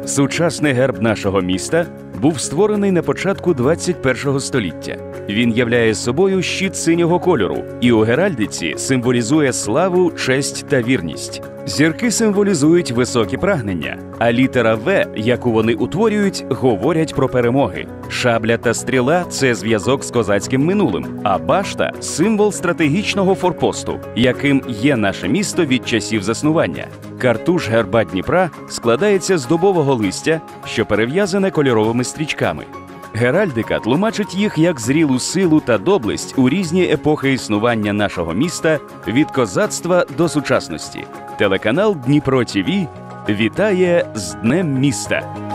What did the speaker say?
Сучасний герб нашого міста був створений на початку 21 століття. Він являє собою щит синього кольору і у геральдиці символізує славу, честь та вірність. Зірки символізують високі прагнення, а літера «В», яку вони утворюють, говорять про перемоги. Шабля та стріла – це зв'язок з козацьким минулим, а башта – символ стратегічного форпосту, яким є наше місто від часів заснування. Картуш герба Дніпра складається з дубового листя, що перев'язане кольоровими стрічками. Геральдика тлумачить їх як зрілу силу та доблесть у різні епохи існування нашого міста від козацтва до сучасності. Телеканал Дніпро ТІВІ вітає з Днем міста!